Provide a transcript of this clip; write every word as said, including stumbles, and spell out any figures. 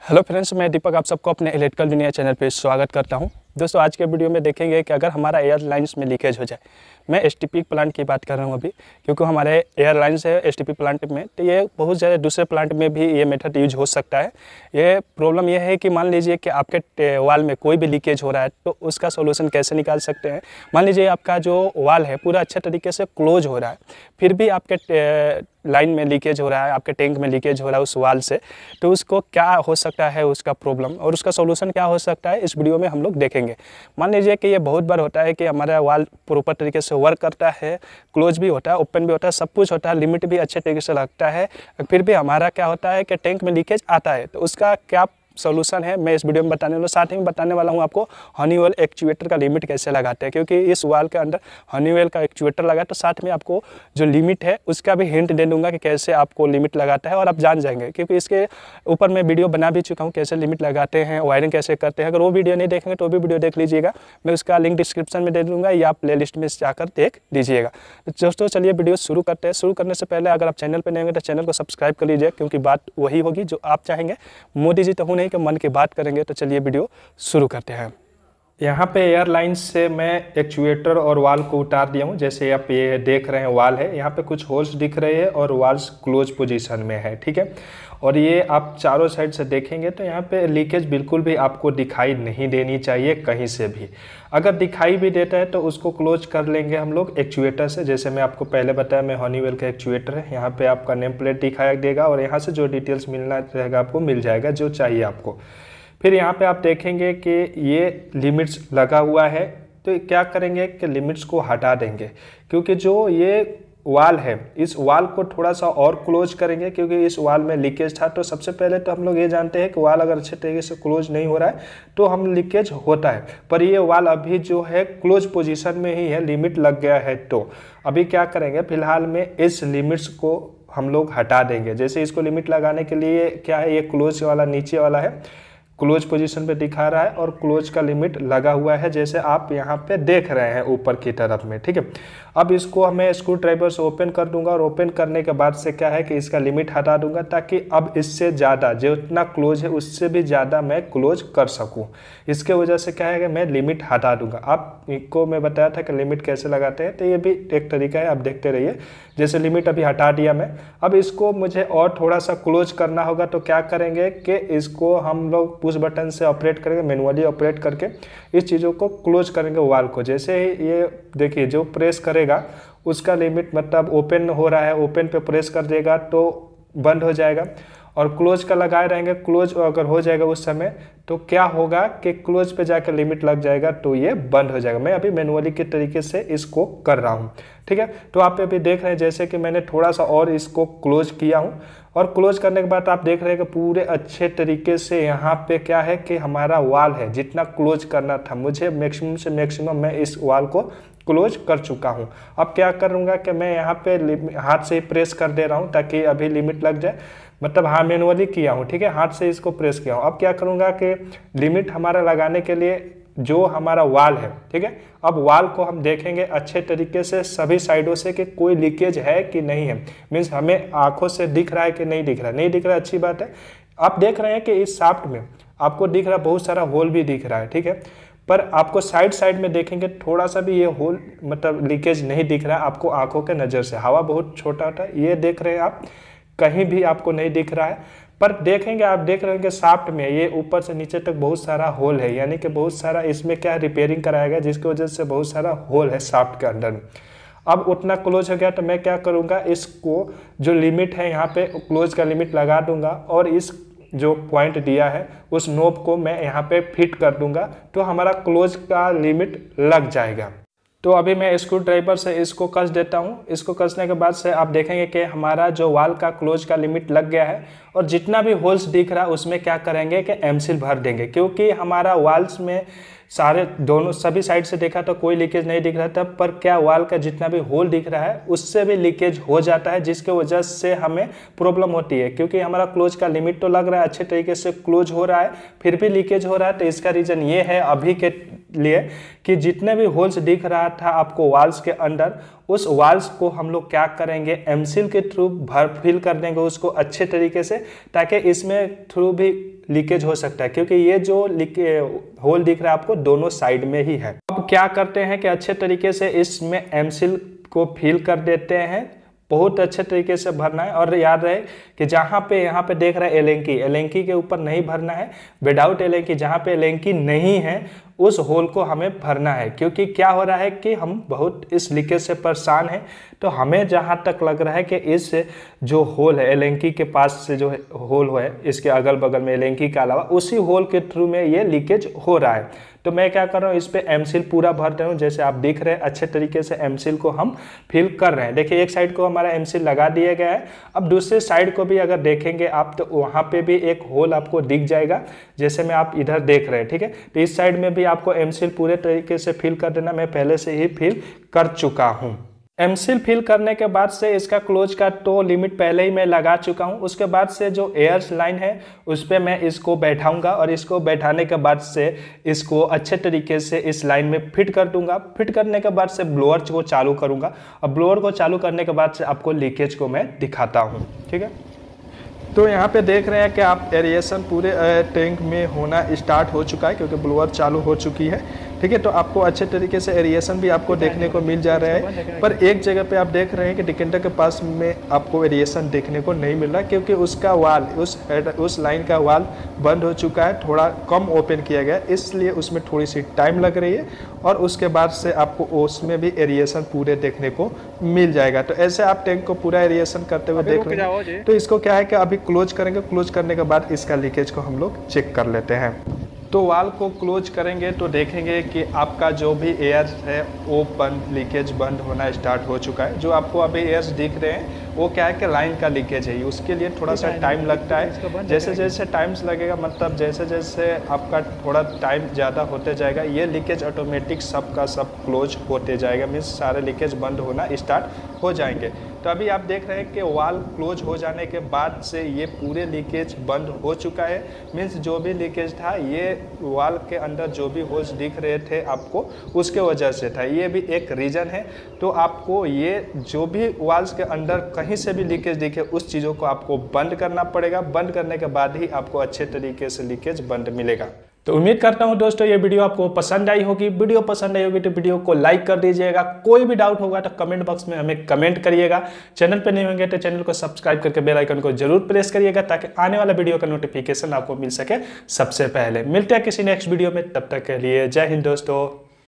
Hello friends, मैं दीपक आप सबको अपने इलेक्ट्रिकल दुनिया चैनल पे स्वागत करता हूं। दोस्तों, आज के वीडियो में देखेंगे कि अगर हमारा एयरलाइंस में लीकेज हो जाए, मैं एसटीपी प्लांट की बात कर रहा हूं अभी, क्योंकि हमारे एयरलाइंस है एसटीपी प्लांट में, तो ये बहुत ज़्यादा दूसरे प्लांट में भी ये मेथड यूज हो सकता है। ये प्रॉब्लम ये है कि मान लीजिए कि आपके वाल में कोई भी लीकेज हो रहा है, तो उसका सोल्यूशन कैसे निकाल सकते हैं। मान लीजिए आपका जो वाल है पूरा अच्छे तरीके से क्लोज हो रहा है, फिर भी आपके लाइन में लीकेज हो रहा है, आपके टैंक में लीकेज हो रहा है उस वाल से, तो उसको क्या हो सकता है उसका प्रॉब्लम और उसका सॉल्यूशन क्या हो सकता है, इस वीडियो में हम लोग देखेंगे। मान लीजिए कि ये बहुत बार होता है कि हमारा वाल प्रॉपर तरीके से वर्क करता है, क्लोज भी होता है, ओपन भी होता है, सब कुछ होता है, लिमिट भी अच्छे तरीके से लगता है, फिर भी हमारा क्या होता है कि टैंक में लीकेज आता है। तो उसका क्या सॉल्यूशन है मैं इस वीडियो में बताने वाला हूँ। साथ ही में बताने वाला हूँ आपको हनीवेल एक्चुएटर का लिमिट कैसे लगाते हैं, क्योंकि इस वाल के अंदर हनीवेल का एक्चुएटर लगा है। तो साथ में आपको जो लिमिट है उसका भी हिंट दे दूंगा कि कैसे आपको लिमिट लगाता है, और आप जान जाएंगे, क्योंकि इसके ऊपर मैं वीडियो बना भी चुका हूँ कैसे लिमिट लगाते हैं, वायरिंग कैसे करते हैं। अगर वो वीडियो नहीं देखेंगे तो भी वीडियो देख लीजिएगा, मैं उसका लिंक डिस्क्रिप्शन में दे दूँगा या प्ले लिस्ट में जाकर देख लीजिएगा। तो दोस्तों चलिए वीडियो शुरू करते हैं। शुरू करने से पहले अगर आप चैनल पर नहीं होंगे तो चैनल को सब्सक्राइब कर लीजिए, क्योंकि बात वही होगी जो आप चाहेंगे। मोदी जी तो हूँ नहीं कि मन की बात करेंगे। तो चलिए वीडियो शुरू करते हैं। यहाँ पे एयरलाइंस से मैं एक्चुएटर और वाल को उतार दिया हूँ। जैसे आप ये देख रहे हैं वाल है, यहाँ पे कुछ होल्स दिख रहे हैं और वाल्स क्लोज पोजीशन में है, ठीक है। और ये आप चारों साइड से देखेंगे तो यहाँ पे लीकेज बिल्कुल भी आपको दिखाई नहीं देनी चाहिए कहीं से भी। अगर दिखाई भी देता है तो उसको क्लोज कर लेंगे हम लोग एक्चुएटर से। जैसे मैं आपको पहले बताया, मैं हनीवेल का एक्चुएटर है, यहाँ पे आपका नेम प्लेट दिखाया देगा और यहाँ से जो डिटेल्स मिलना रहेगा आपको मिल जाएगा जो चाहिए आपको। फिर यहाँ पे आप देखेंगे कि ये लिमिट्स लगा हुआ है, तो क्या करेंगे कि लिमिट्स को हटा देंगे, क्योंकि जो ये वाल है इस वाल को थोड़ा सा और क्लोज करेंगे, क्योंकि इस वाल में लीकेज था। तो सबसे पहले तो हम लोग ये जानते हैं कि वाल अगर अच्छे तरीके से क्लोज नहीं हो रहा है तो हम लीकेज होता है, पर ये वाल अभी जो है क्लोज पोजीशन में ही है, लिमिट लग गया है। तो अभी क्या करेंगे, फिलहाल में इस लिमिट्स को हम लोग हटा देंगे। जैसे इसको लिमिट लगाने के लिए क्या है, ये क्लोज वाला नीचे वाला है, क्लोज पोजीशन पे दिखा रहा है और क्लोज का लिमिट लगा हुआ है, जैसे आप यहाँ पे देख रहे हैं ऊपर की तरफ में, ठीक है। अब इसको हमें स्क्रू ड्राइवर से ओपन कर दूंगा और ओपन करने के बाद से क्या है कि इसका लिमिट हटा दूंगा, ताकि अब इससे ज़्यादा जो इतना क्लोज है उससे भी ज़्यादा मैं क्लोज कर सकूँ। इसके वजह से क्या है कि मैं लिमिट हटा दूंगा। आपको मैं बताया था कि लिमिट कैसे लगाते हैं, तो ये भी एक तरीका है, आप देखते रहिए। जैसे लिमिट अभी हटा दिया मैं, अब इसको मुझे और थोड़ा सा क्लोज करना होगा। तो क्या करेंगे कि इसको हम लोग पुश बटन से ऑपरेट करेंगे, मैनुअली ऑपरेट करके इस चीज़ों को क्लोज करेंगे वाल को। जैसे ही ये देखिए जो प्रेस करेगा उसका लिमिट मतलब ओपन हो रहा है, ओपन पे प्रेस कर देगा तो बंद हो जाएगा, और क्लोज का लगाए रहेंगे। क्लोज अगर हो जाएगा उस समय तो क्या होगा कि क्लोज पे जाकर लिमिट लग जाएगा तो ये बंद हो जाएगा। मैं अभी मैनुअली के तरीके से इसको कर रहा हूँ, ठीक है। तो आप अभी देख रहे हैं जैसे कि मैंने थोड़ा सा और इसको क्लोज किया हूँ, और क्लोज करने के बाद आप देख रहे हैं कि पूरे अच्छे तरीके से यहाँ पे क्या है कि हमारा वाल है, जितना क्लोज करना था मुझे मैक्सिमम से मैक्सिमम मैं इस वाल को क्लोज कर चुका हूँ। अब क्या करूँगा कि मैं यहाँ पे हाथ से प्रेस कर दे रहा हूँ ताकि अभी लिमिट लग जाए, मतलब हाँ मैनुअली किया हूँ, ठीक है, हाथ से इसको प्रेस किया हूँ। अब क्या करूँगा कि लिमिट हमारा लगाने के लिए जो हमारा वाल है, ठीक है, अब वाल को हम देखेंगे अच्छे तरीके से सभी साइडों से कि कोई लीकेज है कि नहीं है। मीन्स हमें आंखों से दिख रहा है कि नहीं दिख रहा है, नहीं दिख रहा है, अच्छी बात है। आप देख रहे हैं कि इस शाफ्ट में आपको दिख रहा है बहुत सारा होल भी दिख रहा है, ठीक है, पर आपको साइड साइड में देखेंगे थोड़ा सा भी ये होल मतलब लीकेज नहीं दिख रहा है आपको आंखों के नज़र से। हवा बहुत छोटा होता है, ये देख रहे हैं आप, कहीं भी आपको नहीं दिख रहा है, पर देखेंगे आप देख रहे हैं कि शाफ्ट में ये ऊपर से नीचे तक बहुत सारा होल है, यानी कि बहुत सारा इसमें क्या रिपेयरिंग कराया गया, जिसकी वजह से बहुत सारा होल है शाफ्ट के अंदर में। अब उतना क्लोज हो गया तो मैं क्या करूँगा, इसको जो लिमिट है यहाँ पे क्लोज का लिमिट लगा दूंगा, और इस जो पॉइंट दिया है उस नोब को मैं यहाँ पे फिट कर दूंगा, तो हमारा क्लोज का लिमिट लग जाएगा। तो अभी मैं स्क्रू ड्राइवर से इसको कस देता हूँ। इसको कसने के बाद से आप देखेंगे कि हमारा जो वाल का क्लोज का लिमिट लग गया है, और जितना भी होल्स दिख रहा है उसमें क्या करेंगे कि एम सील भर देंगे, क्योंकि हमारा वाल्स में सारे दोनों सभी साइड से देखा तो कोई लीकेज नहीं दिख रहा था, पर क्या वाल का जितना भी होल दिख रहा है उससे भी लीकेज हो जाता है, जिसके वजह से हमें प्रॉब्लम होती है। क्योंकि हमारा क्लोज का लिमिट तो लग रहा है, अच्छे तरीके से क्लोज हो रहा है, फिर भी लीकेज हो रहा है। तो इसका रीज़न ये है अभी के लिए कि जितने भी होल्स दिख रहा था आपको वाल्स के अंदर, उस वाल्स को हम लोग क्या करेंगे, एमसील के थ्रू भर फिल कर देंगे उसको अच्छे तरीके से, ताकि इसमें थ्रू भी लीकेज हो सकता है। क्योंकि ये जो होल दिख रहा है आपको दोनों साइड में ही है। अब क्या करते हैं कि अच्छे तरीके से इसमें एमसील को फिल कर देते हैं, बहुत अच्छे तरीके से भरना है। और याद रहे कि जहाँ पे यहाँ पे देख रहा है एलेंकी, एलेंकी के ऊपर नहीं भरना है, विदाउट एलेंकी, जहाँ पे एलेंकी नहीं है उस होल को हमें भरना है। क्योंकि क्या हो रहा है कि हम बहुत इस लीकेज से परेशान हैं, तो हमें जहाँ तक लग रहा है कि इस जो होल है एलेंकी के पास से जो होल है, इसके अगल बगल में एलेंकी के अलावा उसी होल के थ्रू में ये लीकेज हो रहा है। तो मैं क्या कर रहा हूँ, इस पे एमसील पूरा भर रहा हूँ। जैसे आप देख रहे हैं अच्छे तरीके से एमसील को हम फिल कर रहे हैं। देखिए एक साइड को हमारा एमसील लगा दिया गया है। अब दूसरे साइड को भी अगर देखेंगे आप तो वहाँ पे भी एक होल आपको दिख जाएगा, जैसे मैं आप इधर देख रहे हैं, ठीक है। तो इस साइड में भी आपको एमसील पूरे तरीके से फिल कर देना, मैं पहले से ही फिल कर चुका हूँ। एमसील फिल करने के बाद से इसका क्लोज का तो लिमिट पहले ही मैं लगा चुका हूं। उसके बाद से जो एयर लाइन है उस पर मैं इसको बैठाऊंगा, और इसको बैठाने के बाद से इसको अच्छे तरीके से इस लाइन में फिट कर दूंगा। फिट करने के बाद से ब्लोअर को चालू करूंगा, और ब्लोअर को चालू करने के बाद से आपको लीकेज को मैं दिखाता हूँ, ठीक है। तो यहाँ पे देख रहे हैं कि आप एरिएशन पूरे टैंक में होना स्टार्ट हो चुका है, क्योंकि ब्लोअर चालू हो चुकी है, ठीक है। तो आपको अच्छे तरीके से एरिएशन भी आपको देखने को मिल जा रहा है। पर एक जगह पे आप देख रहे हैं कि डिकेंटर के पास में आपको एरिएशन देखने को नहीं मिल रहा, क्योंकि उसका वाल उस हेड उस लाइन का वाल बंद हो चुका है, थोड़ा कम ओपन किया गया, इसलिए उसमें थोड़ी सी टाइम लग रही है। और उसके बाद से आपको उसमें भी एरिएशन पूरे देखने को मिल जाएगा। तो ऐसे आप टैंक को पूरा एरिएशन करते हुए देख लेंगे। तो इसको क्या है कि अभी क्लोज करेंगे, क्लोज करने के बाद इसका लीकेज को हम लोग चेक कर लेते हैं। तो वाल को क्लोज करेंगे तो देखेंगे कि आपका जो भी एयर है वो बंद लीकेज बंद होना स्टार्ट हो चुका है। जो आपको अभी एयर्स दिख रहे हैं वो क्या है कि लाइन का लीकेज है, उसके लिए थोड़ा सा टाइम लगता है। जैसे जैसे टाइम्स लगेगा, मतलब जैसे जैसे आपका थोड़ा टाइम ज़्यादा होते जाएगा, ये लीकेज ऑटोमेटिक सब का सब क्लोज होते जाएगा, मीन्स सारे लीकेज बंद होना स्टार्ट हो जाएंगे। तो अभी आप देख रहे हैं कि वाल क्लोज हो जाने के बाद से ये पूरे लीकेज बंद हो चुका है। मीन्स जो भी लीकेज था ये वाल के अंदर जो भी होल्स दिख रहे थे आपको उसके वजह से था, ये भी एक रीज़न है। तो आपको ये जो भी वाल्स के अंदर कहीं से भी लीकेज दिखे उस चीज़ों को आपको बंद करना पड़ेगा। बंद करने के बाद ही आपको अच्छे तरीके से लीकेज बंद मिलेगा। तो उम्मीद करता हूं दोस्तों ये वीडियो आपको पसंद आई होगी। वीडियो पसंद आई होगी तो वीडियो को लाइक कर दीजिएगा। कोई भी डाउट होगा तो कमेंट बॉक्स में हमें कमेंट करिएगा। चैनल पर नहीं होंगे तो चैनल को सब्सक्राइब करके बेल आइकन को जरूर प्रेस करिएगा, ताकि आने वाला वीडियो का नोटिफिकेशन आपको मिल सके सबसे पहले। मिलते हैं किसी नेक्स्ट वीडियो में, तब तक के लिए जय हिंद दोस्तों।